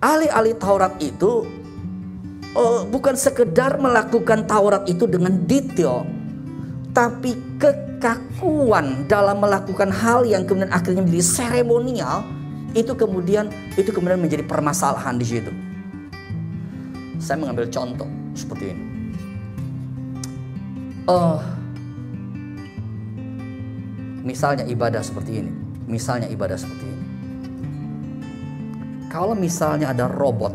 ahli-ahli Taurat itu bukan sekedar melakukan Taurat itu dengan detail, tapi kekakuan dalam melakukan hal yang kemudian akhirnya menjadi seremonial, itu kemudian menjadi permasalahan di situ. Saya mengambil contoh seperti ini. Misalnya ibadah seperti ini. Kalau misalnya ada robot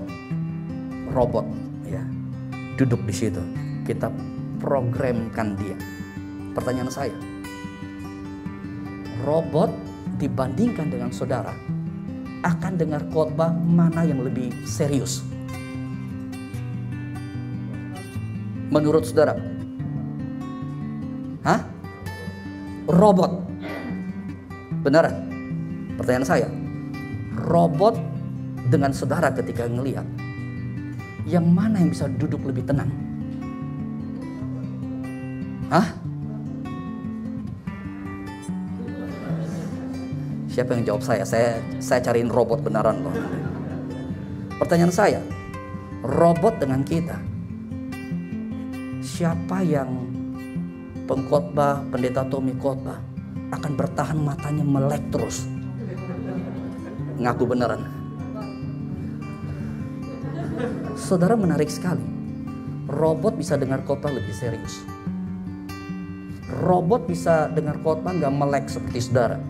ya, duduk di situ, kita programkan dia. Pertanyaan saya, robot dibandingkan dengan saudara akan dengar khotbah mana yang lebih serius? Menurut saudara? Hah? Robot. Benar? Pertanyaan saya, robot dengan saudara ketika ngelihat, yang mana yang bisa duduk lebih tenang? Hah? Siapa yang jawab saya? Saya cariin robot beneran loh. Pertanyaan saya, robot dengan kita, siapa yang pengkhotbah, pendeta Tommy khotbah akan bertahan matanya melek terus? Ngaku beneran. Saudara, menarik sekali. Robot bisa dengar khotbah lebih serius. Robot bisa dengar khotbah gak melek seperti saudara.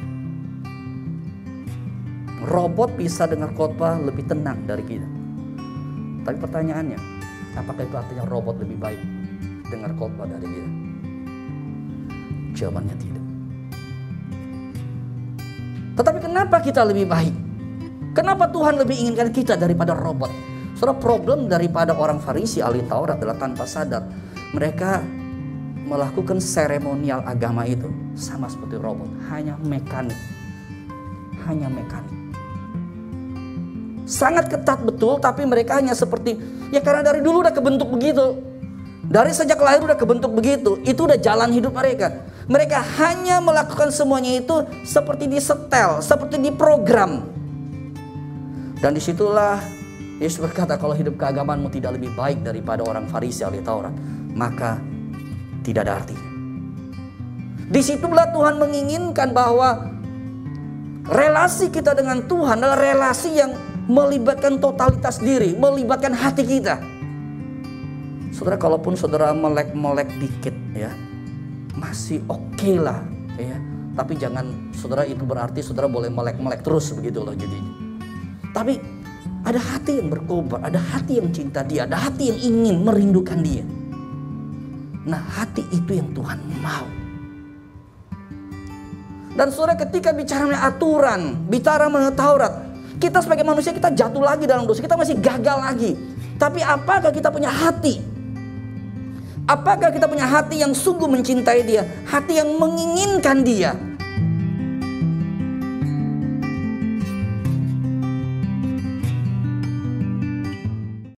Robot bisa dengar khotbah lebih tenang dari kita. Tapi pertanyaannya, apakah itu artinya robot lebih baik dengar khotbah dari kita? Jawabannya tidak. Tetapi kenapa kita lebih baik? Kenapa Tuhan lebih inginkan kita daripada robot? Saudara, problem daripada orang Farisi ahli Taurat adalah tanpa sadar mereka melakukan seremonial agama itu sama seperti robot, hanya mekanik. Sangat ketat betul, tapi mereka hanya seperti, ya karena dari dulu udah kebentuk begitu. Dari sejak lahir udah kebentuk begitu. Itu udah jalan hidup mereka. Mereka hanya melakukan semuanya itu seperti disetel, seperti diprogram. Dan disitulah Yesus berkata, kalau hidup keagamaanmu tidak lebih baik daripada orang Farisi ahli Taurat, maka tidak ada artinya. Disitulah Tuhan menginginkan bahwa relasi kita dengan Tuhan adalah relasi yang melibatkan totalitas diri, melibatkan hati kita. Saudara, kalaupun saudara melek dikit ya, masih oke lah ya. Tapi jangan saudara itu berarti saudara boleh melek terus begitu loh jadinya. Tapi ada hati yang berkobar, ada hati yang cinta dia, ada hati yang ingin merindukan dia. Nah, hati itu yang Tuhan mau. Dan saudara, ketika bicara mengenai aturan, bicara mengenai Taurat, kita sebagai manusia kita jatuh lagi dalam dosa, kita masih gagal lagi. Tapi apakah kita punya hati? Apakah kita punya hati yang sungguh mencintai dia? Hati yang menginginkan dia?